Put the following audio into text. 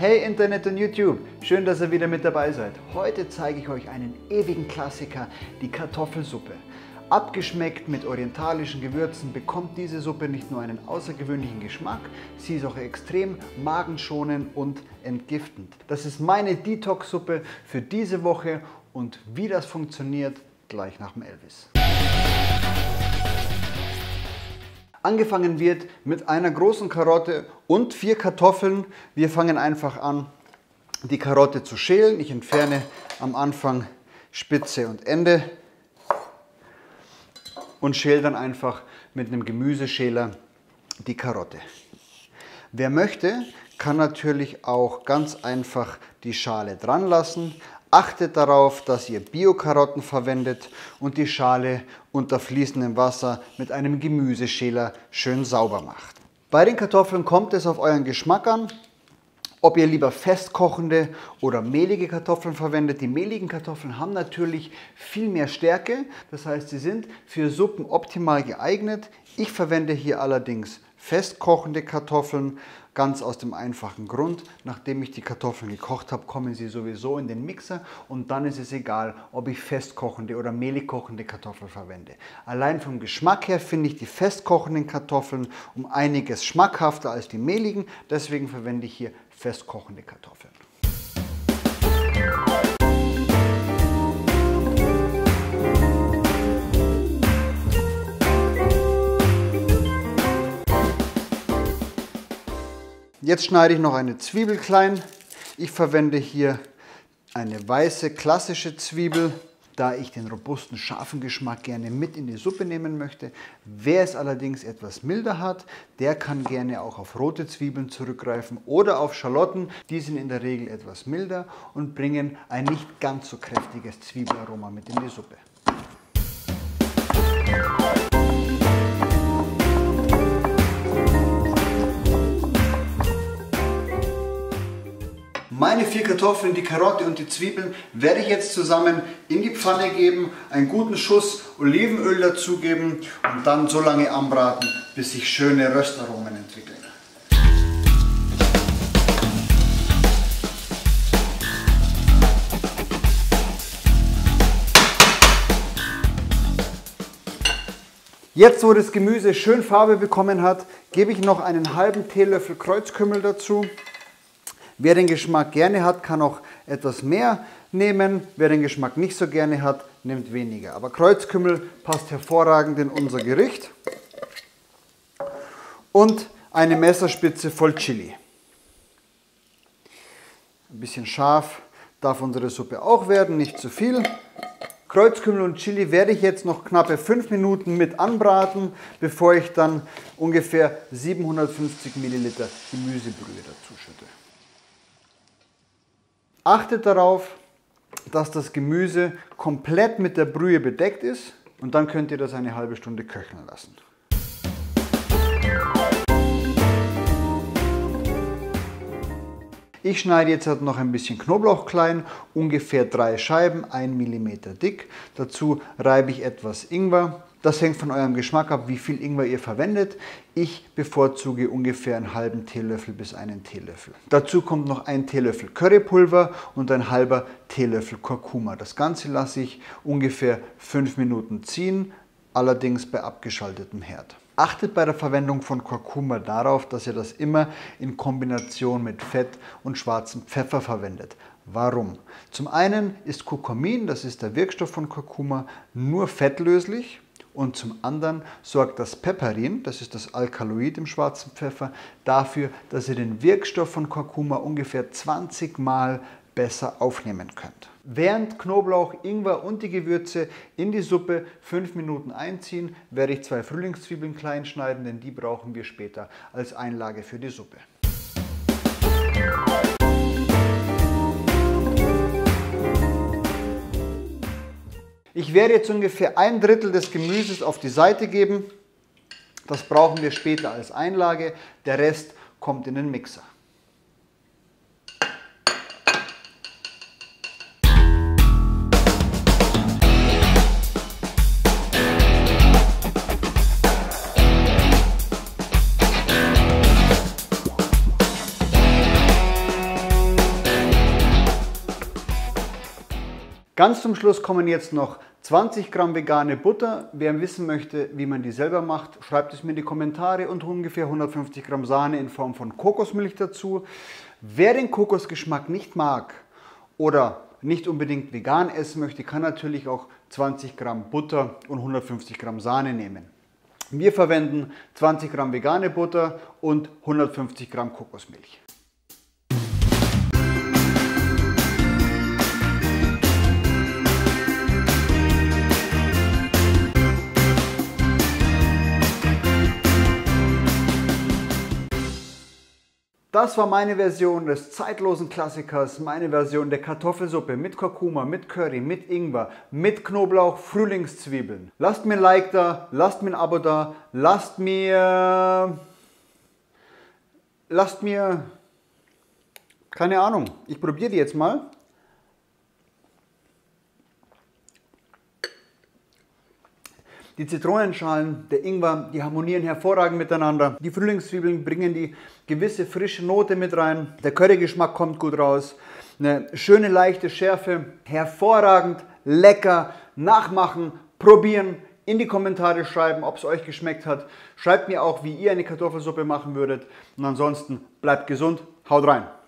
Hey Internet und YouTube, schön, dass ihr wieder mit dabei seid. Heute zeige ich euch einen ewigen Klassiker, die Kartoffelsuppe. Abgeschmeckt mit orientalischen Gewürzen bekommt diese Suppe nicht nur einen außergewöhnlichen Geschmack, sie ist auch extrem magenschonend und entgiftend. Das ist meine Detox-Suppe für diese Woche und wie das funktioniert, gleich nach dem Elvis. Angefangen wird mit einer großen Karotte und 4 Kartoffeln. Wir fangen einfach an, die Karotte zu schälen. Ich entferne am Anfang Spitze und Ende und schäle dann einfach mit einem Gemüseschäler die Karotte. Wer möchte, kann natürlich auch ganz einfach die Schale dran lassen. Achtet darauf, dass ihr Bio-Karotten verwendet und die Schale unter fließendem Wasser mit einem Gemüseschäler schön sauber macht. Bei den Kartoffeln kommt es auf euren Geschmack an, ob ihr lieber festkochende oder mehlige Kartoffeln verwendet. Die mehligen Kartoffeln haben natürlich viel mehr Stärke, das heißt, sie sind für Suppen optimal geeignet. Ich verwende hier allerdings festkochende Kartoffeln, ganz aus dem einfachen Grund, nachdem ich die Kartoffeln gekocht habe, kommen sie sowieso in den Mixer und dann ist es egal, ob ich festkochende oder mehlig kochende Kartoffeln verwende. Allein vom Geschmack her finde ich die festkochenden Kartoffeln um einiges schmackhafter als die mehligen, deswegen verwende ich hier festkochende Kartoffeln. Jetzt schneide ich noch eine Zwiebel klein. Ich verwende hier eine weiße klassische Zwiebel, da ich den robusten, scharfen Geschmack gerne mit in die Suppe nehmen möchte. Wer es allerdings etwas milder hat, der kann gerne auch auf rote Zwiebeln zurückgreifen oder auf Schalotten. Die sind in der Regel etwas milder und bringen ein nicht ganz so kräftiges Zwiebelaroma mit in die Suppe. Meine 4 Kartoffeln, die Karotte und die Zwiebeln werde ich jetzt zusammen in die Pfanne geben, einen guten Schuss Olivenöl dazugeben und dann so lange anbraten, bis sich schöne Röstaromen entwickeln. Jetzt, wo das Gemüse schön Farbe bekommen hat, gebe ich noch einen halben Teelöffel Kreuzkümmel dazu. Wer den Geschmack gerne hat, kann auch etwas mehr nehmen. Wer den Geschmack nicht so gerne hat, nimmt weniger. Aber Kreuzkümmel passt hervorragend in unser Gericht. Und eine Messerspitze voll Chili. Ein bisschen scharf darf unsere Suppe auch werden, nicht zu viel. Kreuzkümmel und Chili werde ich jetzt noch knappe 5 Minuten mit anbraten, bevor ich dann ungefähr 750 Milliliter Gemüsebrühe dazu schütte. Achtet darauf, dass das Gemüse komplett mit der Brühe bedeckt ist und dann könnt ihr das eine halbe Stunde köcheln lassen. Ich schneide jetzt noch ein bisschen Knoblauch klein, ungefähr 3 Scheiben, 1 mm dick. Dazu reibe ich etwas Ingwer. Das hängt von eurem Geschmack ab, wie viel Ingwer ihr verwendet. Ich bevorzuge ungefähr einen halben Teelöffel bis einen Teelöffel. Dazu kommt noch ein Teelöffel Currypulver und ein halber Teelöffel Kurkuma. Das Ganze lasse ich ungefähr 5 Minuten ziehen, allerdings bei abgeschaltetem Herd. Achtet bei der Verwendung von Kurkuma darauf, dass ihr das immer in Kombination mit Fett und schwarzem Pfeffer verwendet. Warum? Zum einen ist Kurkumin, das ist der Wirkstoff von Kurkuma, nur fettlöslich. Und zum anderen sorgt das Peperin, das ist das Alkaloid im schwarzen Pfeffer, dafür, dass ihr den Wirkstoff von Kurkuma ungefähr 20 Mal besser aufnehmen könnt. Während Knoblauch, Ingwer und die Gewürze in die Suppe 5 Minuten einziehen, werde ich 2 Frühlingszwiebeln klein schneiden, denn die brauchen wir später als Einlage für die Suppe. Ich werde jetzt ungefähr 1/3 des Gemüses auf die Seite geben. Das brauchen wir später als Einlage. Der Rest kommt in den Mixer. Ganz zum Schluss kommen jetzt noch 20 Gramm vegane Butter. Wer wissen möchte, wie man die selber macht, schreibt es mir in die Kommentare, und ungefähr 150 Gramm Sahne in Form von Kokosmilch dazu. Wer den Kokosgeschmack nicht mag oder nicht unbedingt vegan essen möchte, kann natürlich auch 20 Gramm Butter und 150 Gramm Sahne nehmen. Wir verwenden 20 Gramm vegane Butter und 150 Gramm Kokosmilch. Das war meine Version des zeitlosen Klassikers, meine Version der Kartoffelsuppe mit Kurkuma, mit Curry, mit Ingwer, mit Knoblauch, Frühlingszwiebeln. Lasst mir ein Like da, lasst mir ein Abo da, lasst mir, keine Ahnung, ich probiere die jetzt mal. Die Zitronenschalen, der Ingwer, die harmonieren hervorragend miteinander. Die Frühlingszwiebeln bringen die gewisse frische Note mit rein. Der Currygeschmack kommt gut raus. Eine schöne leichte Schärfe. Hervorragend, lecker. Nachmachen, probieren. In die Kommentare schreiben, ob es euch geschmeckt hat. Schreibt mir auch, wie ihr eine Kartoffelsuppe machen würdet. Und ansonsten bleibt gesund. Haut rein.